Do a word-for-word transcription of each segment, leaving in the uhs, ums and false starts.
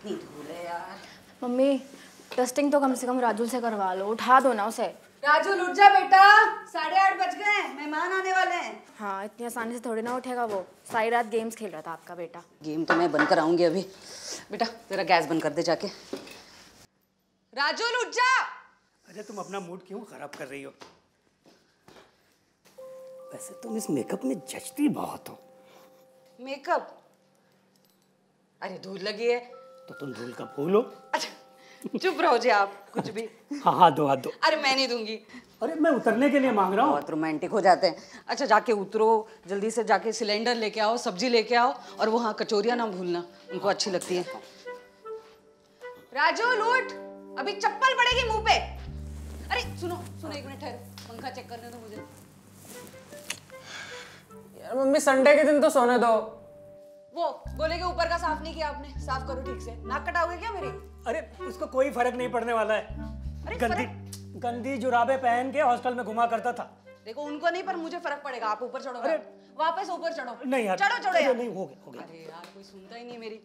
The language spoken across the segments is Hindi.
कितनी धूल है यार। मम्मी डस्टिंग तो कम से कम राजू से करवा लो, उठा दो ना उसे। राजू उठ जा बेटा, साढ़े आठ बज गए, मेहमान आने वाले हैं। हाँ इतनी आसानी से थोड़ी ना उठेगा वो, सारी रात गेम्स खेल रहा था आपका बेटा। गेम तो मैं बंद कराऊंगी अभी। बेटा तेरा गैस बंद कर दे जाके। राजू उठ जा। अरे तुम अपना मूड क्यों खराब कर रही हो? वैसे तुम इस मेकअप में जचती बहुत हो। मेकअप? अरे धूल लगी है। तो तुम धूल का फूल हो। अच्छा चुप रहो जी आप, कुछ भी। हाँ हाँ दो हाथ दो। अरे मैं नहीं दूंगी। अरे मैं उतरने के लिए मांग रहा हूँ। बहुत रोमांटिक हो जाते हैं। अच्छा जाके उतरो, जल्दी से जाके सिलेंडर लेके आओ, सब्जी लेके आओ, और वो हाँ कचौरियाँ ना भूलना, उनको अच्छी लगती है। राजू लूट, अभी चप्पल पड़ेगी मुंह पे। अरे सुनो सुनो एक मिनट ठहरो, पंखा चेक करने दो मुझे। यार मम्मी संडे के दिन तो सोने दो। वो गोले के ऊपर का साफ नहीं किया आपने, साफ करो ठीक से। नाक कटाओगे क्या मेरी? अरे उसको कोई फर्क नहीं पड़ने वाला है। अरे गंदी गंदी जुराबे पहन के हॉस्टल में घुमा करता था। देखो उनको नहीं, पर मुझे फर्क पड़ेगा। आप ऊपर चढ़ो। अरे वापस ऊपर चढ़ो। नहीं यार, चढ़ो चढ़ो यार। नहीं हो गया हो गया। अरे यार कोई सुनता ही नहीं मेरी।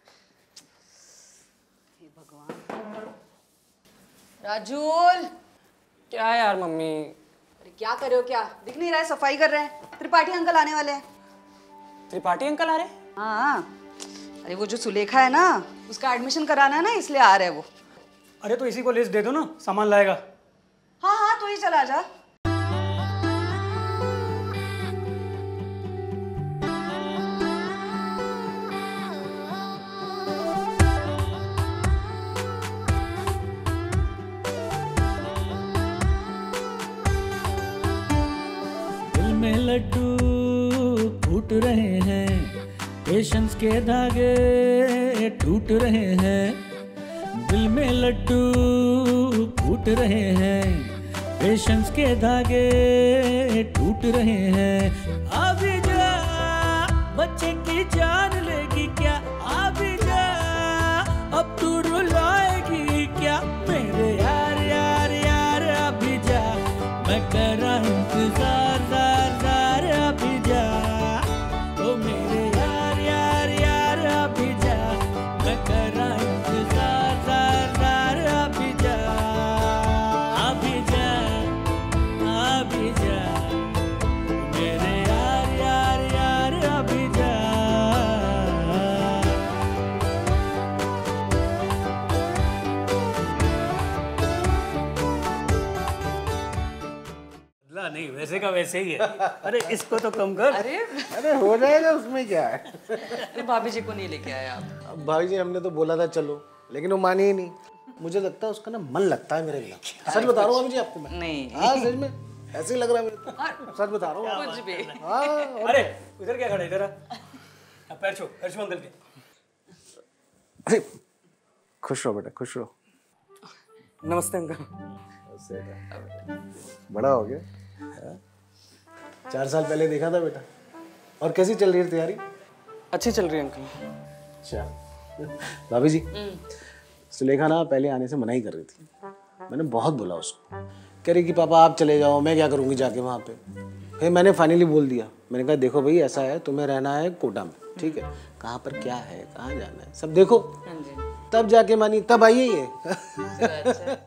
हे भगवान। राजूल। क्या यार मम्मी? अरे क्या कर रहे हो? क्या दिख नहीं रहा है? सफाई कर रहे हैं। त्रिपाठी अंकल आने वाले हैं। त्रिपाठी अंकल आ रहे? हाँ अरे वो जो सुलेखा है ना, उसका एडमिशन कराना है ना, इसलिए आ रहे हैं वो। अरे तो इसी को लिस्ट दे दो ना, सामान लाएगा। हाँ हाँ तो ही चला जा। दिल में लड्डू फूट रहे हैं, पेशेंस के धागे टूट रहे हैं। दिल में लड्डू फूट रहे हैं, पेशेंस के धागे टूट रहे हैं। अभी जा बच्चे की जान लेगी क्या? अभी जा अब तू रुलाएगी क्या? मेरे यार यार यार अभी जा, मैं कर रहा इंतजार जार जार। अभी जा ओ मेरे यार यार यार अभी जा, मैं कर रहा इंतजार जार जार। अभी जा अभी जा अभी जा मेरे यार यार यार अभी जा। नहीं वैसे का वैसे ही है। अरे इसको तो कम कर। अरे अरे हो जाएगा, उसमें क्या है। अरे भाभी जी को नहीं लेके आए आप? अब भाभी जी हमने तो बोला था चलो, लेकिन वो मानी ही नहीं। मुझे लगता है उसका ना मन लगता है मेरे बिना। सच बता रहा हूँ भाभी जी आपको मैं। नहीं हाँ सच में ऐसे ही लग रहा है मेरे को। सच बता रहा हूँ। कुछ भी। हाँ अरे उधर क्या खड़ा है? इधर आ, पैर छू, पैर छू अंकल के। अरे खुश रहो बेटा, खुश रहो। नमस्ते अंकल। बड़ा हो गया। चार साल पहले देखा था बेटा। और कैसी चल रही है तैयारी? अच्छी चल रही है अंकल। अच्छा भाभी जी, सुलेखा ना पहले आने से मना ही कर रही थी। मैंने बहुत बोला उसको, कह रही कि पापा आप चले जाओ, मैं क्या करूँगी जाके वहाँ पे। फिर मैंने फाइनली बोल दिया, मैंने कहा देखो भाई ऐसा है, तुम्हें रहना है कोटा में, ठीक है, कहाँ पर क्या है, कहाँ जाना है, सब देखो। तब जाके मानी, तब आई है ये।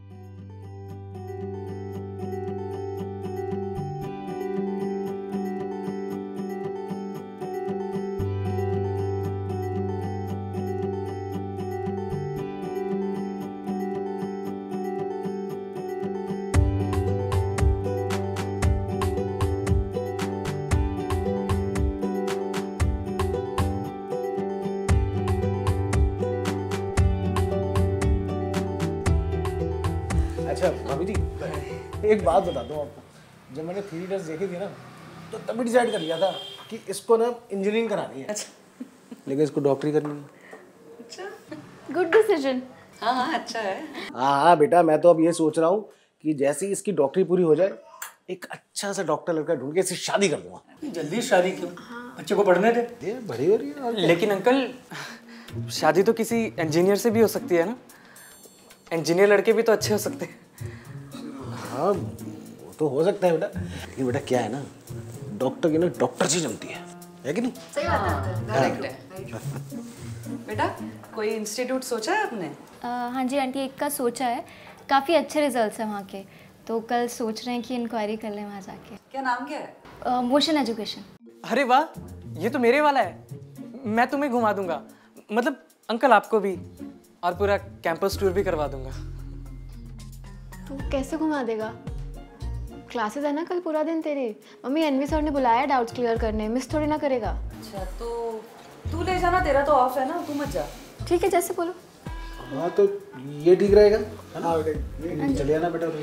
अच्छा भाभी जी, एक बात बता दूं आपको, जब मैंने थ्री इडियट्स देखी थी ना, तो तभी डिसाइड कर लिया था कि इसको ना इंजीनियरिंग करानी है। अच्छा। लेकिन इसको डॉक्टरी करनी है। अच्छा गुड डिसीजन। हाँ हाँ अच्छा है। हाँ हाँ बेटा, मैं तो अब ये सोच रहा हूँ कि जैसे ही इसकी डॉक्टरी पूरी हो जाए, एक अच्छा सा डॉक्टर लड़का ढूंढ के इससे शादी कर दूंगा। जल्दी शादी क्यों? बच्चे को पढ़ने दे। ये बड़ी हो रही है। और लेकिन अंकल शादी तो किसी इंजीनियर से भी हो सकती है ना? इंजीनियर लड़के भी तो अच्छे हो सकते हैं। हाँ वो तो हो सकता है बेटा, लेकिन बेटा क्या है ना, डॉक्टर की ना डॉक्टर से जमती है। है कि नहीं? सही बात है। करेक्ट है। बेटा कोई इंस्टीट्यूट सोचा है आपने? अ, हाँ जी आंटी, एक का सोचा है, काफ़ी अच्छे रिजल्ट्स हैं वहाँ के, तो कल सोच रहे हैं कि इंक्वायरी कर लें वहाँ जाके। क्या नाम क्या है? Motion education. अरे वाह, ये तो मेरे वाला है। मैं तुम्हें घुमा दूंगा, मतलब अंकल आपको भी, और पूरा कैंपस टूर भी करवा दूंगा। तू कैसे घुमा देगा? क्लासेस है ना कल पूरा दिन तेरी। मम्मी एनवी सर ने बुलाया डाउट्स क्लियर करने, मिस थोड़ी ना करेगा। अच्छा तो तू ले जाना, तेरा तो ऑफ है ना, तू मत जा। ठीक है जैसे बोलो। हाँ तो ये ठीक रहेगा, है ना? चलिए ना बेटा।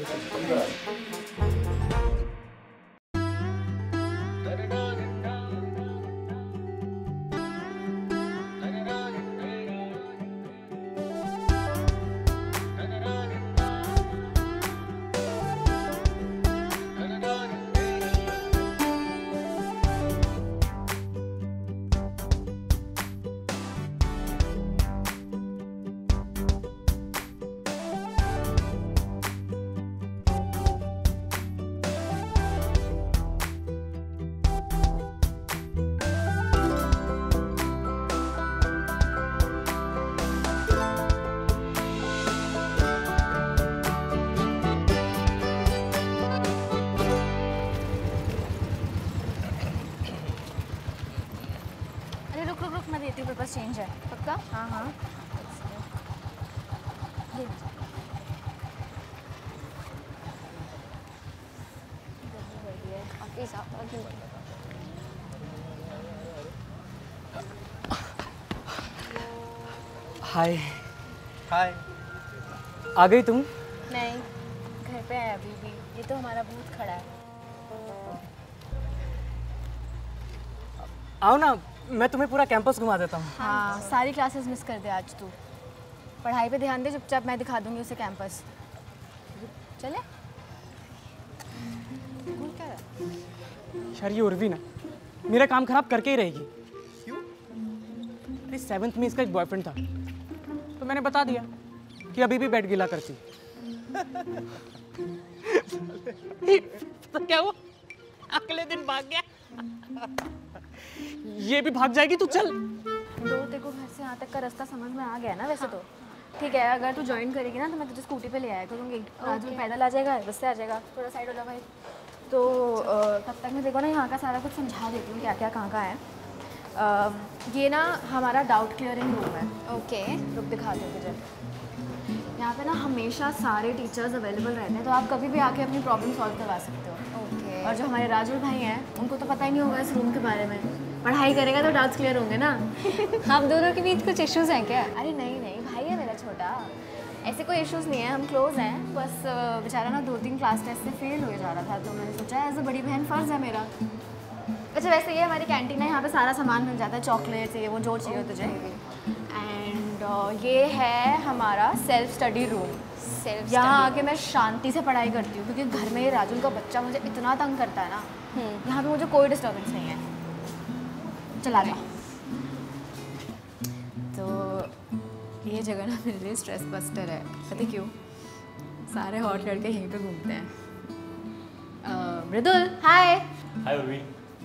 अरे रुक रुक रुक, मैं देती हूँ, पेपर चेंज है। पक्का? हाँ हाँ। ये लो। काफी ज़्यादा क्यों? हाय। हाय। आ गई तुम? नहीं, घर पे है अभी भी। ये तो हमारा भूत खड़ा है। आओ ना, मैं तुम्हें पूरा कैंपस घुमा देता हूँ। हाँ, सारी क्लासेस मिस कर दे आज तू। पढ़ाई पे ध्यान दे चुपचाप, मैं दिखा दूंगी उसे कैंपस। चले? कौन कह रहा है? यार ये उर्वी ना मेरा काम खराब करके ही रहेगी। क्यों? अरे सेवन्थ में इसका एक बॉयफ्रेंड था, तो मैंने बता दिया कि अभी भी बेड गिला करती। तो क्या हुआ? अगले दिन भाग गया। ये भी भाग जाएगी, तू चल। दो तेरे को घर से यहाँ तक का रास्ता समझ में आ गया ना वैसे तो। ठीक है, अगर तू ज्वाइन करेगी ना तो मैं तुझे स्कूटी पे ले आया करूँगी। राजू पैदल आ जाएगा, बस से आ जाएगा। थोड़ा साइड हो जा भाई। तो अ, तब तक मैं देखो ना यहाँ का सारा कुछ समझा देती हूँ क्या क्या कहाँ कहाँ है। अ, ये ना हमारा डाउट क्लियरिंग रूम है। ओके, रुक दिखा दूँ तुझे। यहाँ पे ना हमेशा सारे टीचर्स अवेलेबल रहते हैं, तो आप कभी भी आके अपनी प्रॉब्लम सॉल्व करवा सकते हो। ओके। और जो हमारे राजू भाई हैं उनको तो पता ही नहीं होगा इस रूम के बारे में। पढ़ाई करेगा तो डाउट्स क्लियर होंगे ना। आप दोनों के बीच कुछ इश्यूज हैं क्या? अरे नहीं नहीं, भाई है मेरा छोटा, ऐसे कोई इश्यूज नहीं है, हम क्लोज हैं। बस अ, बेचारा ना दो तीन क्लास टेस्ट से फेल हो जा रहा था, तो मैंने सोचा एज अ बड़ी बहन फ़र्ज़ है मेरा। अच्छा वैसे ये हमारी कैंटीन है, यहाँ पे सारा सामान मिल जाता है, चॉकलेट्स ये वो जो चाहिए तुझे। एंड ये है हमारा सेल्फ स्टडी रूम। सेल्फ यहाँ आके मैं शांति से पढ़ाई करती हूँ, क्योंकि घर में ये राजुल का बच्चा मुझे इतना तंग करता है ना, यहाँ पे मुझे कोई डिस्टर्बेंस नहीं है। चला जा। तो ये जगह ना मेरे लिए स्ट्रेस बस्टर है, पता क्यों? सारे हॉट लड़के यहीं पे घूमते हैं। अ, मृदुल हाय। हाय उर्वी।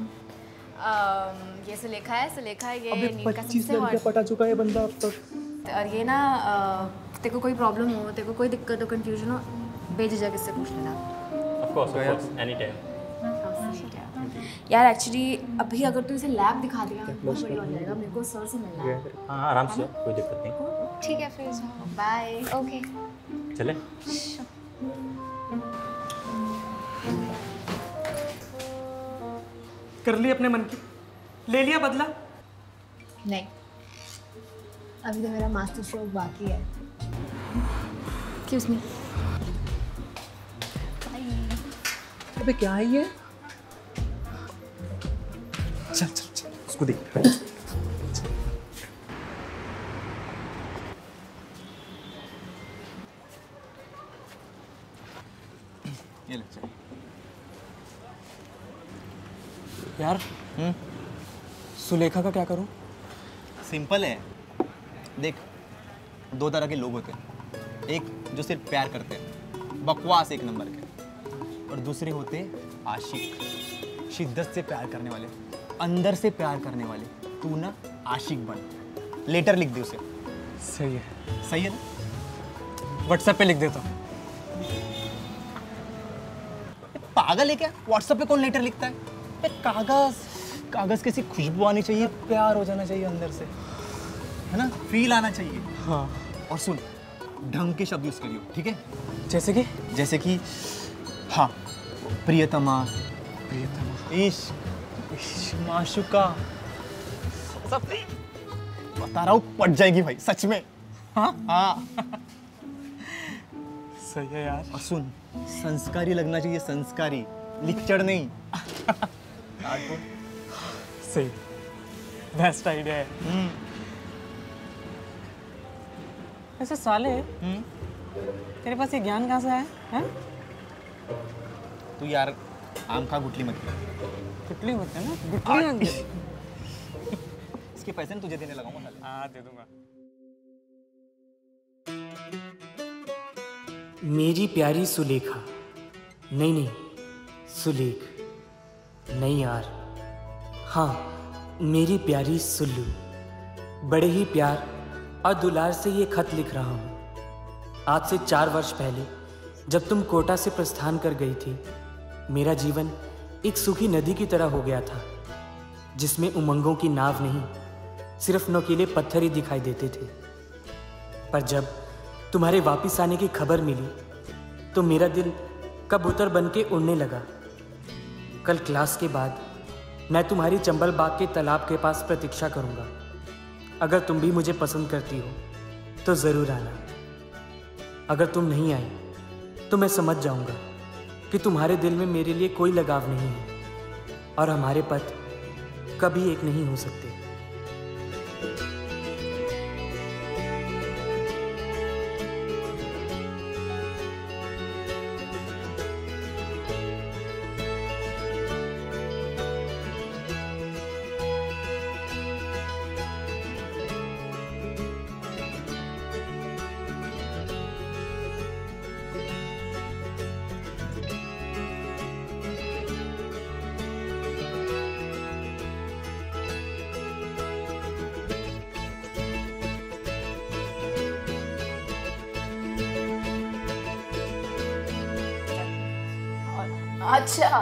ये सुलेखा है, सुलेखा ये नीट का सबसे हॉट। पटा चुका है बंदा अब तक। और ये ना अ, तेरे को कोई प्रॉब्लम हो, तेरे को कोई दिक्कत हो, कंफ्यूजन हो, बेझिझक इससे पूछ लेना। Of course, of course, any time. यार एक्चुअली अभी अगर तू इसे लैब दिखा देगा बहुत बढ़िया हो जाएगा। मेरे को सर से मिलना है। हाँ हाँ, आराम से, कोई दिक्कत नहीं। ठीक है फिर जाओ। बाय। ओके। चले। कर ली अपने मन की, ले लिया बदला। नहीं, अभी तो मेरा मास्टर स्ट्रोक बाकी है। Excuse me. अबे क्या है ये? चल चल चल, उसको देख। ये ले चल। यार सुलेखा का क्या करूं? सिंपल है, देख दो तरह के लोग होते हैं। एक जो सिर्फ प्यार करते हैं, बकवास एक नंबर के, और दूसरे होते हैं आशिक, शिद्दत से प्यार करने वाले। अंदर से प्यार करने वाले, तू ना आशिक बन। लेटर लिख दे उसे। सही है। सही है ना? व्हाट्सएप पे लिख देता हूँ। पागल है क्या? व्हाट्सएप पे कौन लेटर लिखता है? पे कागज कागज कैसी खुशबू आनी चाहिए, प्यार हो जाना चाहिए अंदर से, है ना? फील आना चाहिए। हाँ। और सुन, ढंग के शब्द यूज करियो, ठीक है? जैसे कि जैसे कि हाँ, प्रियतमा, प्रियतमा, इश्क, इश्क, माशुका, सब बता रहा हूँ, पट जाएगी भाई सच में। हाँ हाँ। सही है यार। और सुन, संस्कारी लगना चाहिए, संस्कारी, लिक्चड़ नहीं। सही, बेस्ट आइडिया है। ऐसे साले, तेरे पास ये ज्ञान कहाँ से आया है? तू यार आम खा, गुठली मत खा। गुठली मत है ना, गुठली मत दे। इसके पैसे ना तुझे देने लगाऊंगा साले। हाँ दे दूंगा। मेरी प्यारी सुलेखा, नहीं नहीं सुलेख, नहीं यार, हाँ मेरी प्यारी सुल्लू, बड़े ही प्यार और दुलार से ये खत लिख रहा हूँ। आज से चार वर्ष पहले जब तुम कोटा से प्रस्थान कर गई थी, मेरा जीवन एक सूखी नदी की तरह हो गया था, जिसमें उमंगों की नाव नहीं, सिर्फ नोकीले पत्थर ही दिखाई देते थे। पर जब तुम्हारे वापिस आने की खबर मिली तो मेरा दिल कबूतर बन के उड़ने लगा। कल क्लास के बाद मैं तुम्हारी चंबल बाग के तालाब के पास प्रतीक्षा करूंगा। अगर तुम भी मुझे पसंद करती हो तो ज़रूर आना। अगर तुम नहीं आई तो मैं समझ जाऊंगा कि तुम्हारे दिल में मेरे लिए कोई लगाव नहीं है और हमारे पथ कभी एक नहीं हो सकते। अच्छा,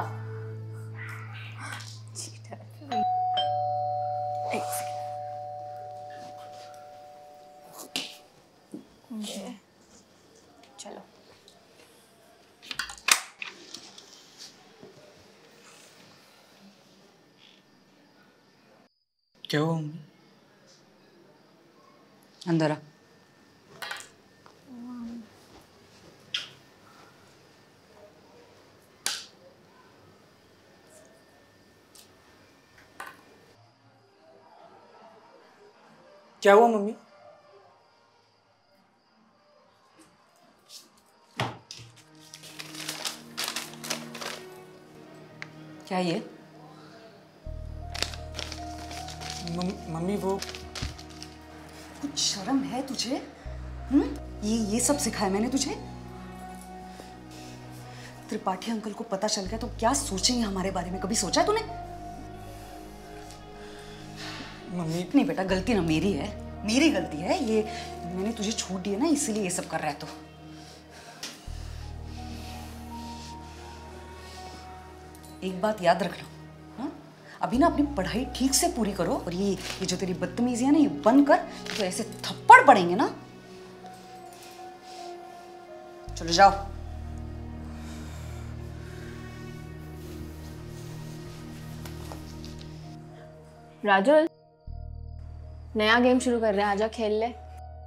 चलो क्या हुआ? अंदर आ। क्या हुआ मम्मी? क्या ये? मम्मी वो कुछ शर्म है तुझे? हम्म? ये ये सब सिखाया मैंने तुझे? त्रिपाठी अंकल को पता चल गया तो क्या सोचेंगे हमारे बारे में? कभी सोचा है तूने? मम्मी नहीं बेटा, गलती ना मेरी है, मेरी गलती है। ये मैंने तुझे छूट दी है ना, इसीलिए ये सब कर रहा है। तो एक बात याद रखना, हाँ? अभी ना अपनी पढ़ाई ठीक से पूरी करो और ये ये जो तेरी बदतमीजी है ना, ये बंद कर, तो ऐसे थप्पड़ पड़ेंगे ना। चलो जाओ। राजुल, नया गेम शुरू कर रहे हैं, आजा खेल ले।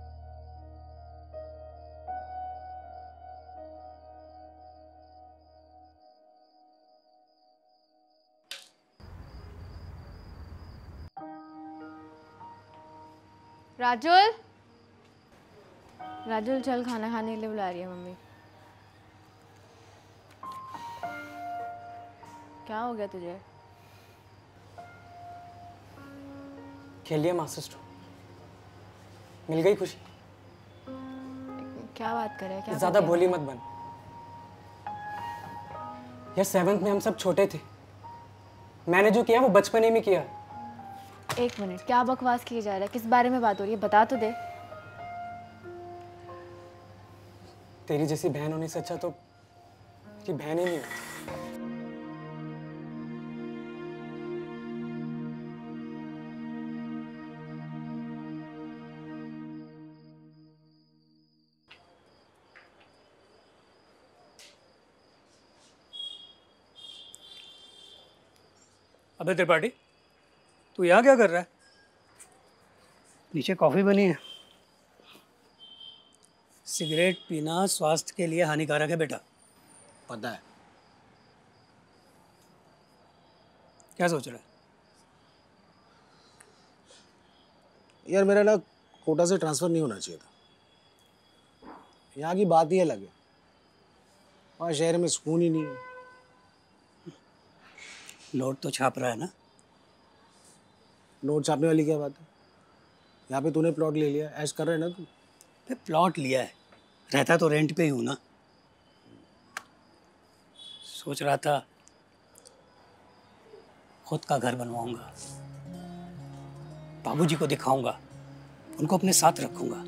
राजुल, राजुल चल, खाना खाने के लिए बुला रही है मम्मी। क्या हो गया तुझे? खेलिए मास्टर स्ट्रोक, मिल गई खुशी। क्या बात कर रहा है? क्या ज्यादा भोली मत बन यार। सेवन्थ में हम सब छोटे थे, मैंने जो किया वो बचपने में किया। एक मिनट, क्या बकवास की जा रहा है? किस बारे में बात हो रही है? बता तो दे। तेरी जैसी बहन होने से अच्छा तो तेरी बहन ही नहीं होती। अबे त्रिपाठी, तू यहाँ क्या कर रहा है? नीचे कॉफ़ी बनी है। सिगरेट पीना स्वास्थ्य के लिए हानिकारक है बेटा। पता है। क्या सोच रहा है? यार मेरा ना कोटा से ट्रांसफ़र नहीं होना चाहिए था। यहाँ की बात ही अलग है। वहाँ शहर में सुकून ही नहीं है। नोट तो छाप रहा है ना? नोट छापने वाली क्या बात है? यहाँ पे तूने प्लॉट ले लिया, ऐश कर रहा है ना तू? पे प्लॉट लिया है, रहता तो रेंट पे ही हूँ ना। सोच रहा था खुद का घर बनवाऊंगा, बाबूजी को दिखाऊंगा, उनको अपने साथ रखूंगा।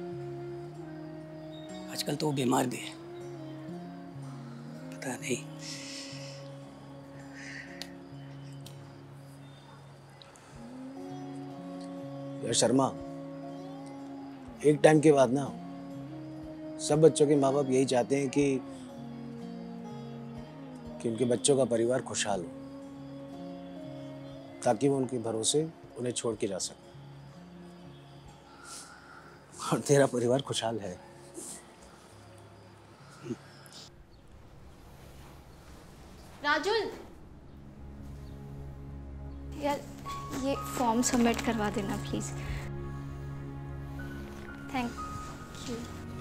आजकल तो वो बीमार भी है, पता नहीं। यार शर्मा, एक टाइम के बाद ना सब बच्चों के माँ बाप यही चाहते हैं कि कि उनके बच्चों का परिवार खुशहाल हो, ताकि वो उनके भरोसे उन्हें छोड़ के जा सके। और तेरा परिवार खुशहाल है। राजुल, यार ये फॉर्म सबमिट करवा देना प्लीज। Thank you.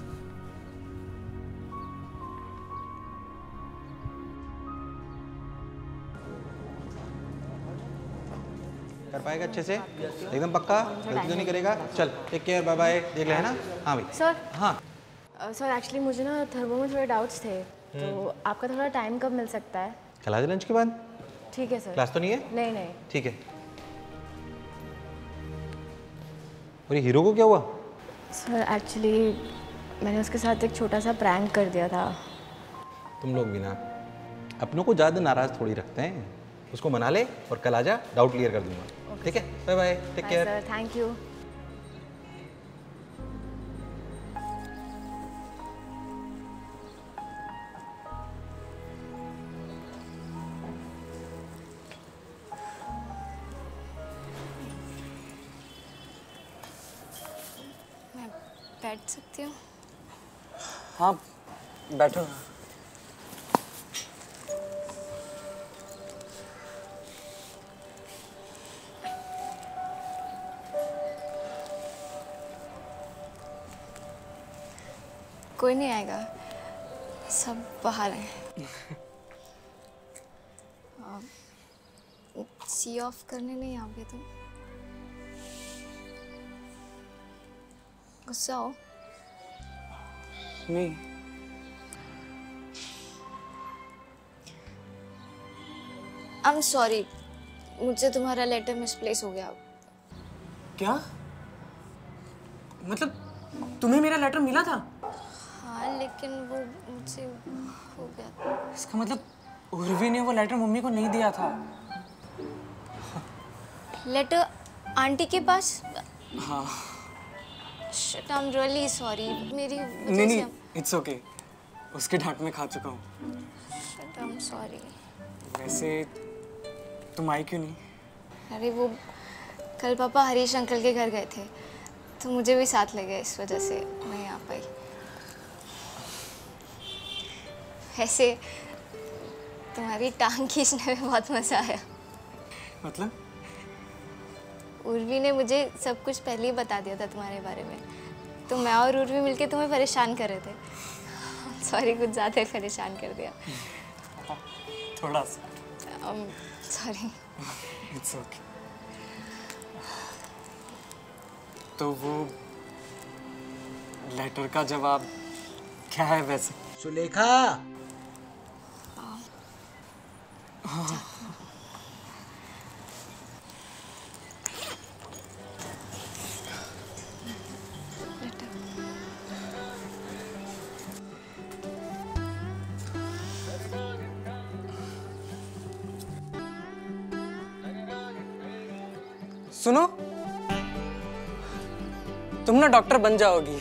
कर पाएगा अच्छे से? एकदम पक्का? गलती तो नहीं करेगा? चल टेक केयर, बाय बाय। देख ले, है ना? हाँ भाई। सर। हाँ सर एक्चुअली मुझे ना थर्मो में थोड़े डाउट्स थे, तो आपका थोड़ा टाइम कब मिल सकता है? कल आज लंच के बाद। ठीक है सर। क्लास तो नहीं है? नहीं नहीं। ठीक है। और ये हीरो को क्या हुआ? सर एक्चुअली मैंने उसके साथ एक छोटा सा प्रैंक कर दिया था। तुम लोग भी ना अपनों को ज़्यादा नाराज थोड़ी रखते हैं। उसको मना ले और कल आजा, डाउट क्लियर कर दूंगा। ठीक है, bye bye, take care. Sir thank you. बैठ सकती हूँ? हाँ बैठो। कोई नहीं आएगा, सब बाहर हैं। सी ऑफ करने नहीं आओगे तुम? गुस्सा हो? नहीं। आई एम सॉरी, मुझसे तुम्हारा लेटर मिसप्लेस हो गया। क्या? मतलब तुम्हें मेरा लेटर मिला था? हाँ लेकिन वो मुझसे हो गया। इसका मतलब उर्वी ने वो लेटर मम्मी को नहीं दिया था। लेटर आंटी के पास? हाँ। Shit, I'm really sorry. मेरी नहीं नहीं, it's okay. उसके डांट में खा चुका हूँ। Shit, I'm sorry. वैसे तुम आई क्यों नहीं? अरे वो कल पापा हरीश अंकल के घर गए थे, तो मुझे भी साथ ले गए, इस वजह से मैं आ पाई। वैसे तुम्हारी टांग खींचने में बहुत मजा आया। मतलब? उर्वी ने मुझे सब कुछ पहले ही बता दिया था तुम्हारे बारे में, तो मैं और उर्वी मिलके तुम्हें परेशान कर रहे थे। सॉरी, कुछ ज़्यादा परेशान कर दिया। थोड़ा सा। सॉरी। It's okay. तो वो लेटर का जवाब क्या है वैसे? सुलेखा। हाँ। सुनो, तुम ना डॉक्टर बन जाओगी।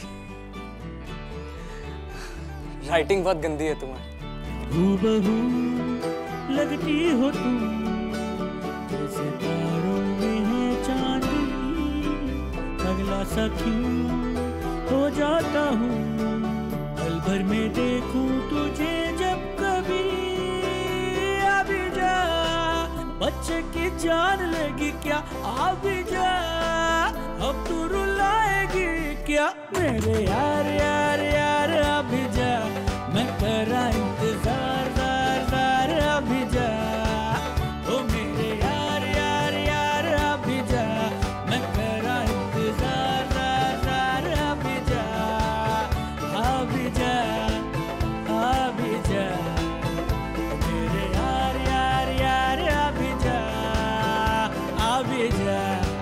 राइटिंग बहुत गंदी है तुम्हारी। हूबहू लगती हो तुम, जैसे तारों में है चांदनी, अगला सा क्यों हो जाता हूँ, पल भर में देखूं तुझे जब कभी। अभी जा, बच्चे की जान लेगी क्या, अभी जा, अब तू रुलाएगी क्या, मेरे यार यार यार अभी जा, मैं कर रहा इंतजार जार जार अभी जा, ओ मेरे यार यार यार अभी जा, मैं कर रहा इंतजार जार जार अभी जा, अभी जा, अभी जा, मेरे यार यार यार अभी जा, अभी जा।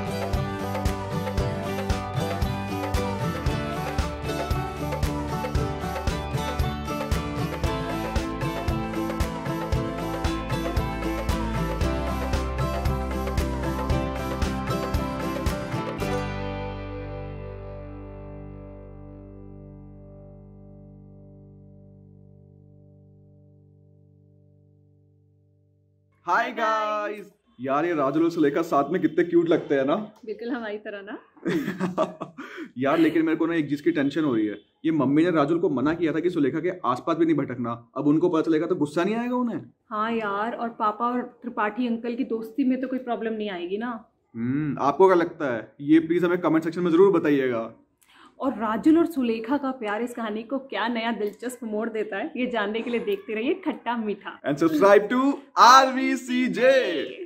हाय गाइस, यार ये राजुल और सुलेखा साथ में कितने क्यूट लगते हैं ना। बिल्कुल हमारी तरह ना। यार लेकिन मेरे को ना एक चीज की टेंशन हो रही है। ये मम्मी ने राजुल को मना किया था कि सुलेखा के आसपास भी नहीं भटकना, अब उनको पता चलेगा तो गुस्सा नहीं आएगा उन्हें? हाँ यार, और पापा और त्रिपाठी अंकल की दोस्ती में तो कोई प्रॉब्लम नहीं आएगी ना। हम्म आपको क्या लगता है? ये प्लीज हमें कमेंट सेक्शन में जरूर बताइएगा। और राजुल और सुलेखा का प्यार इस कहानी को क्या नया दिलचस्प मोड़ देता है, ये जानने के लिए देखते रहिए खट्टा मीठा and subscribe to R V C J.